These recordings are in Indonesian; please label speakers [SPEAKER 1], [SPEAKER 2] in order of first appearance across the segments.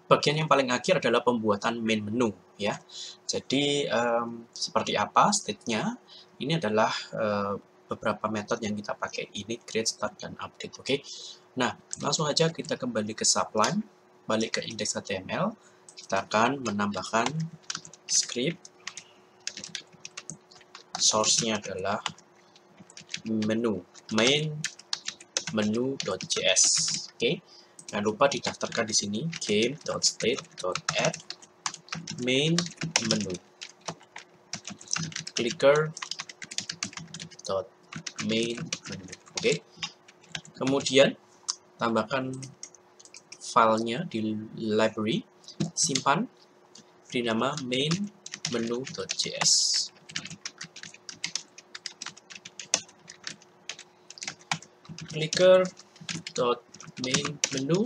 [SPEAKER 1] bagian yang paling akhir adalah pembuatan main menu ya. Jadi seperti apa state-nya? Ini adalah beberapa metode yang kita pakai, init, create, start, dan update. Oke. Nah, langsung aja kita kembali ke Sublime, balik ke index.html. Kita akan menambahkan script. Source-nya adalah menu, main menu.js. Oke. Jangan lupa didaftarkan di sini game.state.add main menu. Clicker main menu. Oke. Kemudian tambahkan filenya di library, simpan, beri nama main menu.js. Clicker main menu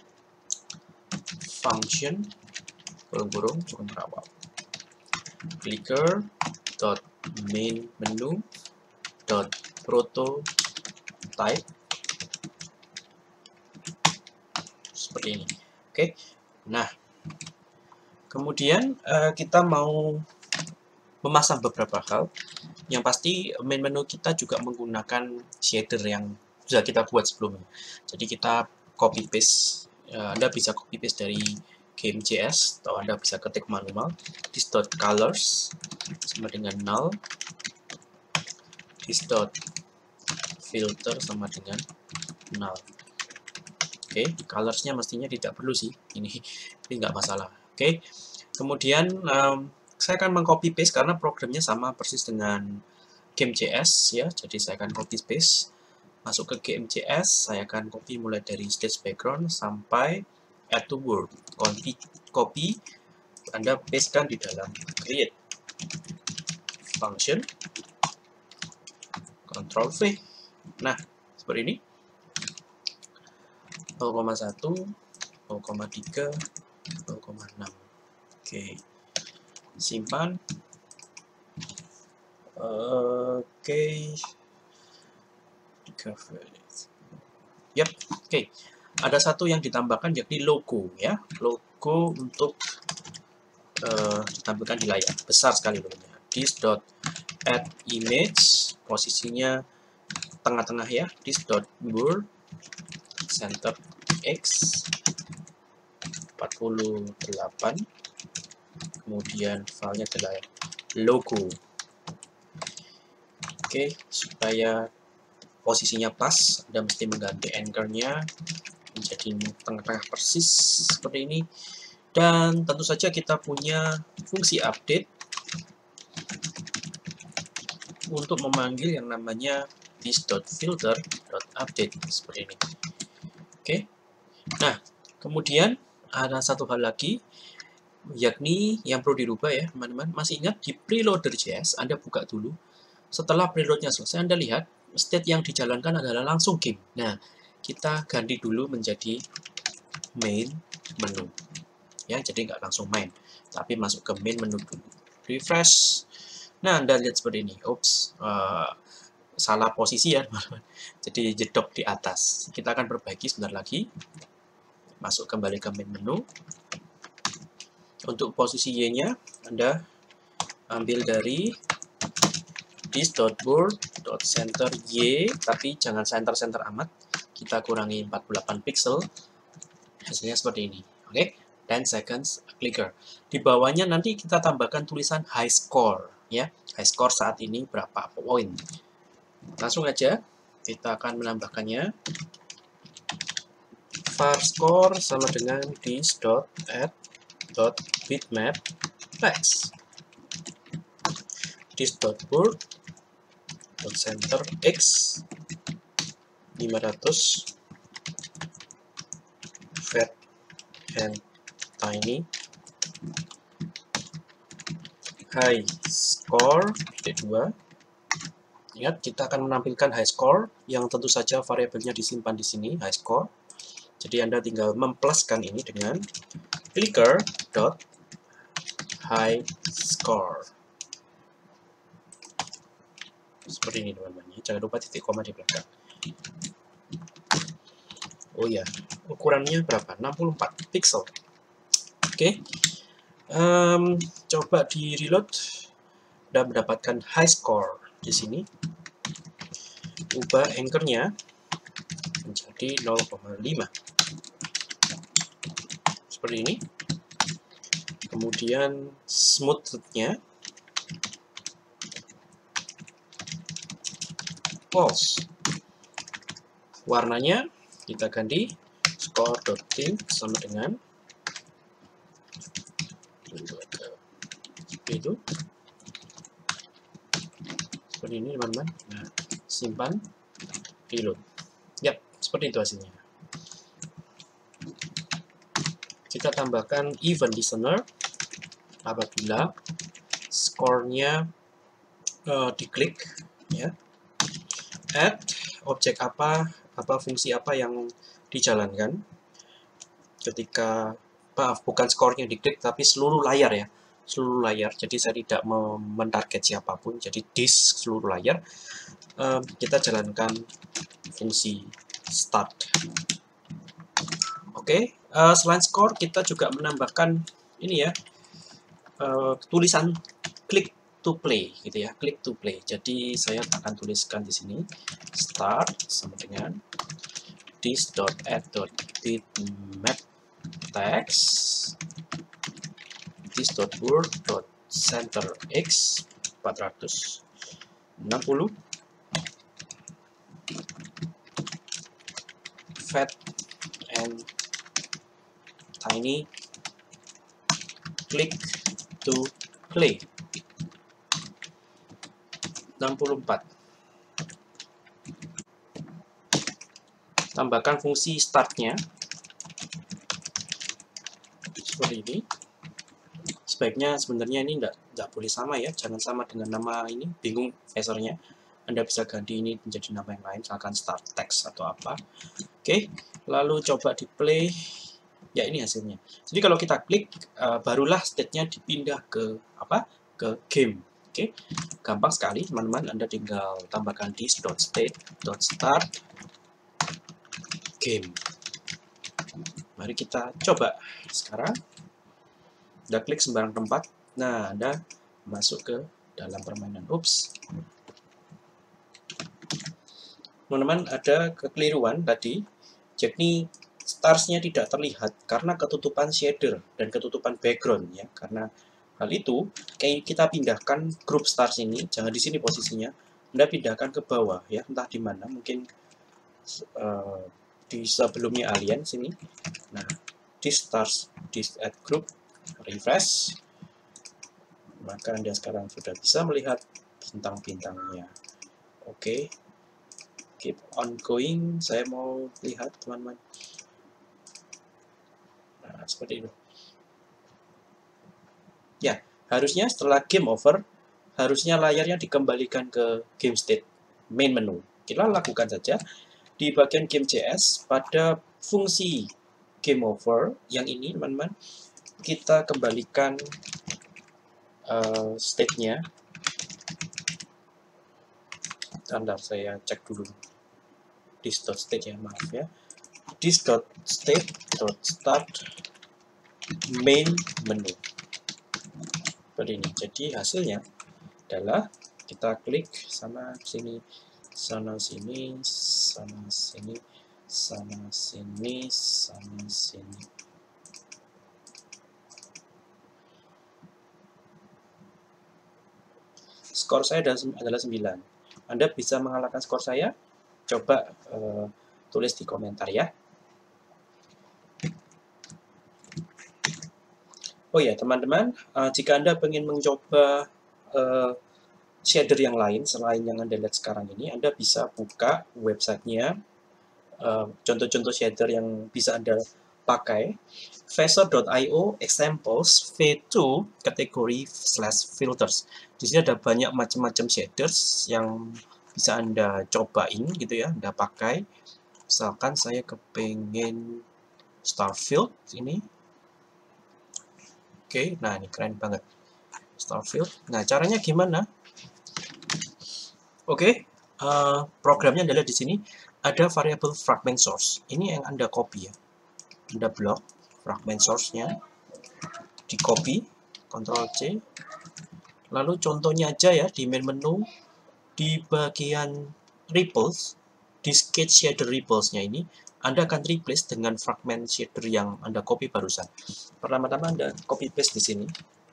[SPEAKER 1] function kurung berawal. Clicker main menu prototype seperti ini. Oke. Nah, kemudian kita mau memasang beberapa hal. Yang pasti main menu kita juga menggunakan shader yang sudah kita buat sebelumnya. Jadi kita copy paste. Anda bisa copy paste dari game.js atau Anda bisa ketik manual. This.colors sama dengan null. This.filter sama dengan null. Oke, colorsnya mestinya tidak perlu sih. Ini nggak masalah. Oke. Kemudian saya akan mengcopy paste karena programnya sama persis dengan game.js ya. Jadi saya akan copy paste masuk ke game.js. Saya akan copy mulai dari stage background sampai add to word. Copy Anda pastekan di dalam create function. Ctrl V. Nah, seperti ini. 0,1, 0,3, 0,6. Oke. Simpan. Oke. Yap. Oke. Ada satu yang ditambahkan yakni logo ya. Logo untuk ditampilkan di layar. Besar sekali logonya. This.add image, posisinya tengah-tengah ya. This.blur center X 48. Kemudian filenya adalah logo. Oke, supaya posisinya pas, Anda mesti mengganti anchor-nya menjadi tengah-tengah persis seperti ini. Dan tentu saja kita punya fungsi update untuk memanggil yang namanya this.filter.update seperti ini. Oke. Nah, kemudian ada satu hal lagi, yakni yang perlu dirubah ya, teman-teman. Masih ingat di preloader.js, Anda buka dulu. Setelah preloadnya selesai, Anda lihat state yang dijalankan adalah langsung game. Nah, kita ganti dulu menjadi main menu. Ya, jadi nggak langsung main, tapi masuk ke main menu dulu. Refresh. Nah, Anda lihat seperti ini. Oops, salah posisi ya, teman-teman. Jadi jedok di atas. Kita akan perbaiki sebentar lagi. Masuk kembali ke main menu. Untuk posisi Y-nya, Anda ambil dari this.board.center Y, tapi jangan center-center amat. Kita kurangi 48 pixel. Hasilnya seperti ini. Oke. 10 seconds clicker. Di bawahnya nanti kita tambahkan tulisan high score ya. High score saat ini berapa poin. Langsung aja kita akan menambahkannya. Var score sama dengan this.add.bitmap text. This.board.center X 500 fat and tiny high score D2. Ingat, kita akan menampilkan high score yang tentu saja variabelnya disimpan di sini, high score. Jadi Anda tinggal mempluskan ini dengan clicker.high score. Seperti ini teman-teman. Jangan lupa titik koma di belakang. Oh ya, ukurannya berapa? 64 pixel. Oke, coba di reload dan mendapatkan high score di sini. Ubah anchor-nya menjadi 0,5 seperti ini. Kemudian smooth-nya false. Warnanya kita ganti score.tint sama dengan itu seperti ini teman-teman. Nah, simpan, reload. Yap, seperti itu hasilnya. Kita tambahkan event listener apabila score-nya diklik, ya. Add objek apa fungsi apa yang dijalankan ketika, bukan skornya diklik tapi seluruh layar ya, seluruh layar. Jadi saya tidak mentarget siapapun, jadi disk seluruh layar. Kita jalankan fungsi start. Oke, selain skor kita juga menambahkan ini ya, tulisan click to play gitu ya, click to play. Jadi saya akan tuliskan di sini start sama dengan this.add.bitmap text this.word.centerx 460 fat and tiny click to play 64. Tambahkan fungsi startnya seperti ini. Sebaiknya sebenarnya ini enggak boleh sama ya, jangan sama dengan nama ini, bingung visornya. Anda bisa ganti ini menjadi nama yang lain, misalkan start text atau apa. Oke, lalu coba di play. Ya, ini hasilnya. Jadi kalau kita klik, barulah state-nya dipindah ke apa? Ke game. Oke, gampang sekali teman-teman. Anda tinggal tambahkan this.state.start game. Mari kita coba sekarang. Anda klik sembarang tempat. Nah, Anda masuk ke dalam permainan. Ups. Teman-teman, ada kekeliruan tadi. Yakni stars-nya tidak terlihat karena ketutupan shader dan ketutupan background ya. Karena hal itu, kita pindahkan grup stars ini, jangan di sini posisinya, Anda pindahkan ke bawah ya, entah di mana, mungkin di sebelumnya alien sini. Nah, di stars, di add group, refresh, maka Anda sekarang sudah bisa melihat bintang-bintangnya. Oke, keep on going. Saya mau lihat teman-teman. Nah, seperti itu. Ya, harusnya setelah game over, harusnya layarnya dikembalikan ke game state main menu. Kita lakukan saja di bagian game.js pada fungsi game over yang ini teman-teman, kita kembalikan state-nya. Bentar, saya cek dulu this.state ya, maaf ya. This.state.start main menu. Seperti ini. Jadi hasilnya adalah kita klik sana sini, sana sini, sana sini, sana sini, sana sini. Skor saya adalah 9. Anda bisa mengalahkan skor saya? Coba tulis di komentar ya. Oh ya teman-teman, jika Anda ingin mencoba shader yang lain selain yang Anda lihat sekarang ini, Anda bisa buka websitenya, contoh-contoh shader yang bisa Anda pakai, Phaser.io examples v2 kategori /filters. Di sini ada banyak macam-macam shaders yang bisa Anda cobain gitu ya, Anda pakai. Misalkan saya kepengen Starfield ini. Oke, nah ini keren banget. Starfield. Nah, caranya gimana? Oke, programnya adalah di sini ada variabel fragment source. Ini yang Anda copy ya. Anda blok fragment source-nya. di copy, Ctrl C. Lalu contohnya aja ya, di main menu, di bagian ripples, di sketch shader ripplesnya ini, Anda akan replace dengan fragment shader yang Anda copy barusan. Pertama-tama Anda copy paste di sini.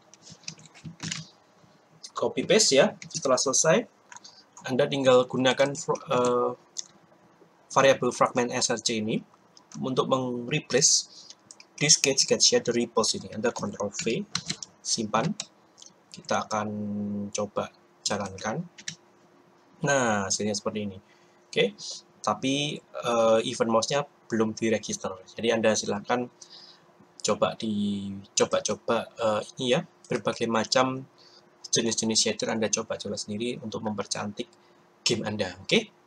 [SPEAKER 1] Copy paste ya. Setelah selesai, Anda tinggal gunakan variabel fragment src ini untuk mereplace di sketch shader ripples ini. Anda Ctrl V, simpan. Kita akan coba jalankan. Nah, hasilnya seperti ini. Oke, tapi event mouse-nya belum diregister. Jadi Anda silahkan coba ini ya, berbagai macam jenis-jenis shader Anda coba sendiri untuk mempercantik game Anda. Oke.